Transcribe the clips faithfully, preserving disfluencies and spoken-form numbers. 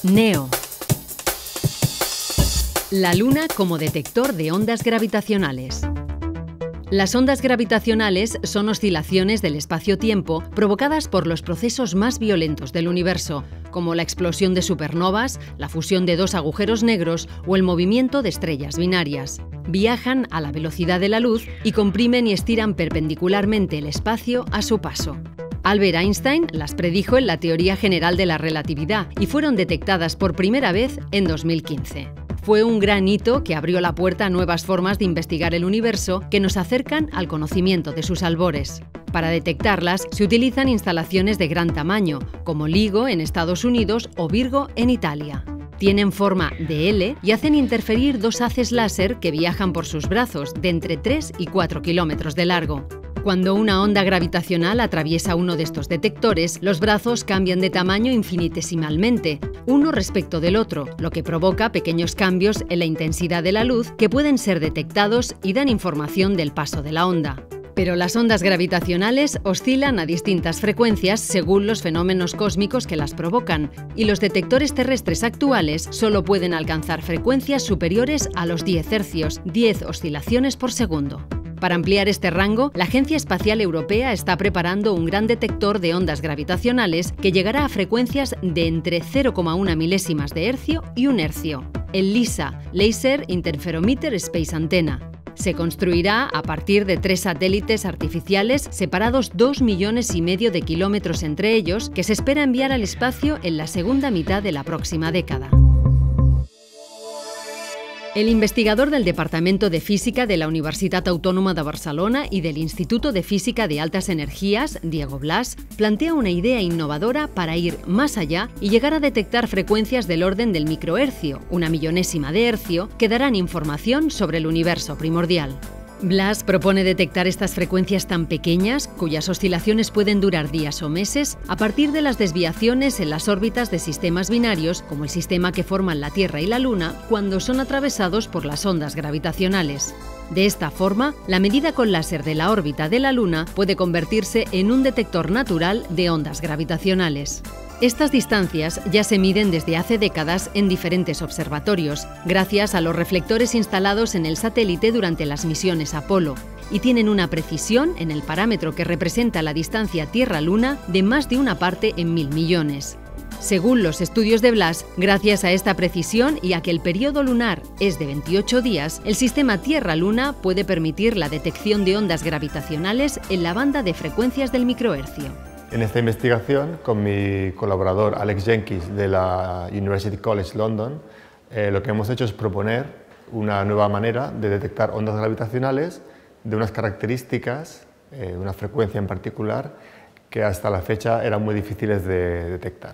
NEO. La Luna como detector de ondas gravitacionales. Las ondas gravitacionales son oscilaciones del espacio-tiempo provocadas por los procesos más violentos del universo, como la explosión de supernovas, la fusión de dos agujeros negros o el movimiento de estrellas binarias. Viajan a la velocidad de la luz y comprimen y estiran perpendicularmente el espacio a su paso. Albert Einstein las predijo en la teoría general de la relatividad y fueron detectadas por primera vez en dos mil quince. Fue un gran hito que abrió la puerta a nuevas formas de investigar el universo que nos acercan al conocimiento de sus albores. Para detectarlas se utilizan instalaciones de gran tamaño, como LIGO en Estados Unidos o Virgo en Italia. Tienen forma de L y hacen interferir dos haces láser que viajan por sus brazos de entre tres y cuatro kilómetros de largo. Cuando una onda gravitacional atraviesa uno de estos detectores, los brazos cambian de tamaño infinitesimalmente, uno respecto del otro, lo que provoca pequeños cambios en la intensidad de la luz que pueden ser detectados y dan información del paso de la onda. Pero las ondas gravitacionales oscilan a distintas frecuencias según los fenómenos cósmicos que las provocan, y los detectores terrestres actuales solo pueden alcanzar frecuencias superiores a los diez hercios, diez oscilaciones por segundo. Para ampliar este rango, la Agencia Espacial Europea está preparando un gran detector de ondas gravitacionales que llegará a frecuencias de entre cero coma uno milésimas de hercio y un hercio, el LISA, Laser Interferometer Space Antenna. Se construirá a partir de tres satélites artificiales separados dos millones y medio de kilómetros entre ellos, que se espera enviar al espacio en la segunda mitad de la próxima década. El investigador del Departamento de Física de la Universitat Autònoma de Barcelona y del Instituto de Física de Altas Energías, Diego Blas, plantea una idea innovadora para ir más allá y llegar a detectar frecuencias del orden del microhercio, una millonésima de hercio, que darán información sobre el universo primordial. Blas propone detectar estas frecuencias tan pequeñas, cuyas oscilaciones pueden durar días o meses, a partir de las desviaciones en las órbitas de sistemas binarios, como el sistema que forman la Tierra y la Luna, cuando son atravesados por las ondas gravitacionales. De esta forma, la medida con láser de la órbita de la Luna puede convertirse en un detector natural de ondas gravitacionales. Estas distancias ya se miden desde hace décadas en diferentes observatorios, gracias a los reflectores instalados en el satélite durante las misiones Apolo, y tienen una precisión en el parámetro que representa la distancia Tierra-Luna de más de una parte en mil millones. Según los estudios de Blas, gracias a esta precisión y a que el periodo lunar es de veintiocho días, el sistema Tierra-Luna puede permitir la detección de ondas gravitacionales en la banda de frecuencias del microhercio. En esta investigación, con mi colaborador Alex Jenkins de la University College London, eh, lo que hemos hecho es proponer una nueva manera de detectar ondas gravitacionales de unas características, eh, una frecuencia en particular, que hasta la fecha eran muy difíciles de detectar.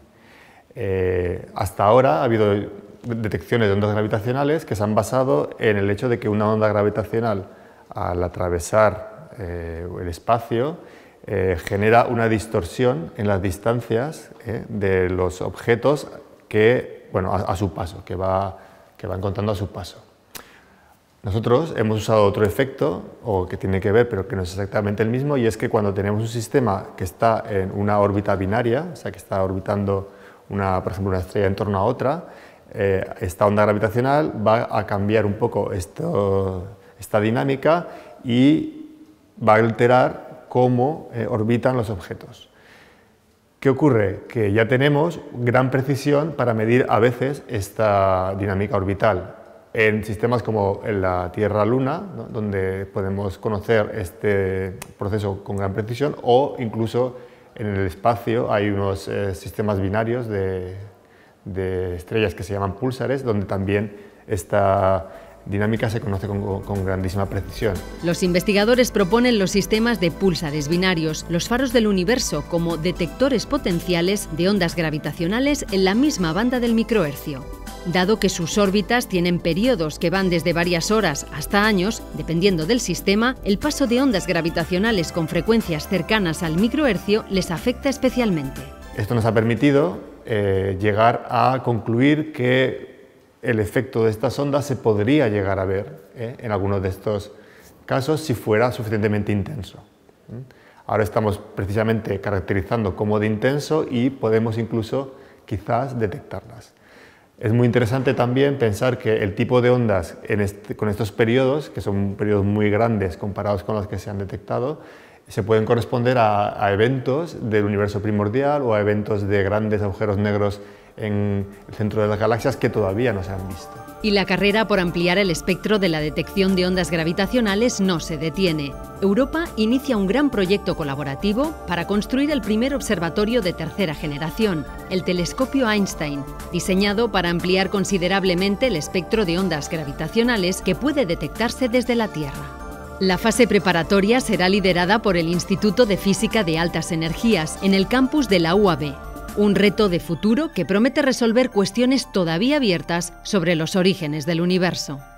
Eh, hasta ahora ha habido detecciones de ondas gravitacionales que se han basado en el hecho de que una onda gravitacional, al atravesar eh, el espacio, Eh, genera una distorsión en las distancias eh, de los objetos que, bueno, a, a su paso, que va, que va encontrando a su paso. Nosotros hemos usado otro efecto, o que tiene que ver, pero que no es exactamente el mismo, y es que cuando tenemos un sistema que está en una órbita binaria, o sea, que está orbitando, una, por ejemplo, una estrella en torno a otra, eh, esta onda gravitacional va a cambiar un poco esto, esta dinámica y va a alterar cómo eh, orbitan los objetos. ¿Qué ocurre? Que ya tenemos gran precisión para medir a veces esta dinámica orbital en sistemas como en la Tierra-Luna, ¿no?, donde podemos conocer este proceso con gran precisión, o incluso en el espacio hay unos eh, sistemas binarios de, de estrellas que se llaman púlsares, donde también esta dinámica se conoce con, con grandísima precisión. Los investigadores proponen los sistemas de púlsares binarios, los faros del universo, como detectores potenciales de ondas gravitacionales en la misma banda del microhercio. Dado que sus órbitas tienen periodos que van desde varias horas hasta años, dependiendo del sistema, el paso de ondas gravitacionales con frecuencias cercanas al microhercio les afecta especialmente. Esto nos ha permitido eh, llegar a concluir que el efecto de estas ondas se podría llegar a ver ¿eh? en algunos de estos casos si fuera suficientemente intenso. Ahora estamos precisamente caracterizando como de intenso y podemos incluso quizás detectarlas. Es muy interesante también pensar que el tipo de ondas en este, con estos periodos, que son periodos muy grandes comparados con los que se han detectado, se pueden corresponder a, a eventos del universo primordial o a eventos de grandes agujeros negros en el centro de las galaxias que todavía no se han visto. Y la carrera por ampliar el espectro de la detección de ondas gravitacionales no se detiene. Europa inicia un gran proyecto colaborativo para construir el primer observatorio de tercera generación, el telescopio Einstein, diseñado para ampliar considerablemente el espectro de ondas gravitacionales que puede detectarse desde la Tierra. La fase preparatoria será liderada por el Instituto de Física de Altas Energías en el campus de la U A B. Un reto de futuro que promete resolver cuestiones todavía abiertas sobre los orígenes del universo.